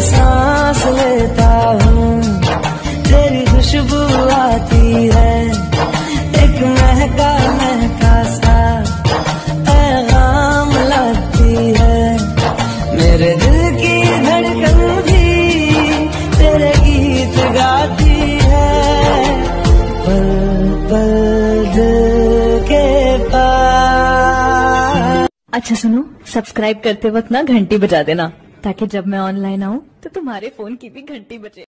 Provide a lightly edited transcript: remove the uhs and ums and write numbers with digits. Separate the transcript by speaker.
Speaker 1: सांस लेता हूँ, तेरी खुशबू आती है, एक महका महका सा पैगाम लाती है। मेरे दिल की धड़कन भी तेरे गीत गाती है, पल पल दिल के पास।
Speaker 2: अच्छा सुनो, सब्सक्राइब करते वक्त ना घंटी बजा देना, ताकि जब मैं ऑनलाइन आऊँ तो तुम्हारे फोन की भी घंटी बजे।